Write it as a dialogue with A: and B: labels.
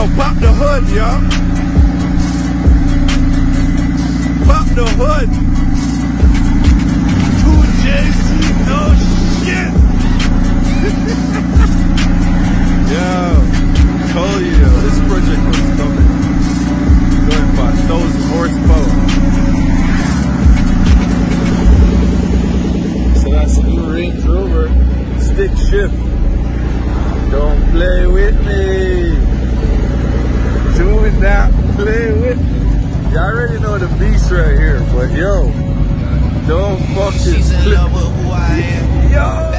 A: pop the hood, y'all. Pop the hood. 2JC, no shit. Yo, told you, yo, this project was coming. Going by 1,000 horsepower. So that's a new Range Rover. Stick shift. Don't play with me. Do not play with me. You already know the beast right here, but yo, don't fucking.
B: She's in love with who I am.
A: Yo.